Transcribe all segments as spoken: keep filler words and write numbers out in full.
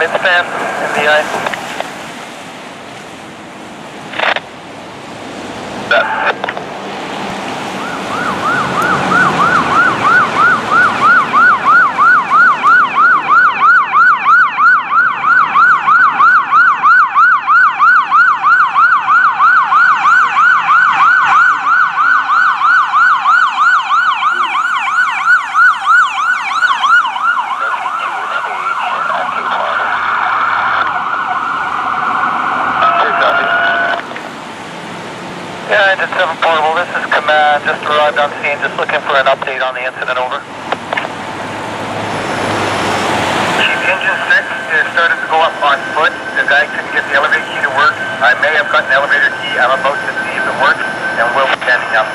midspan in the ice. That. Yeah, Engine seven Portable, this is Command, just arrived on scene, just looking for an update on the incident, over. Chief, Engine six is started to go up on foot. The guy couldn't get the elevator key to work. I may have gotten the elevator key. I'm about to see if it works, and we'll be standing up.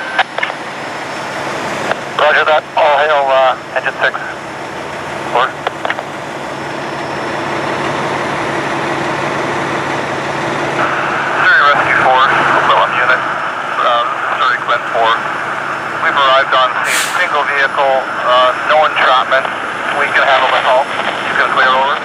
Roger that. All hail, uh, Engine six. Over. Sirius Rescue four, Battalion Unit. Uh, this is Quint four. We've arrived on scene, single vehicle, uh, no entrapment. We can handle the call. You can clear over.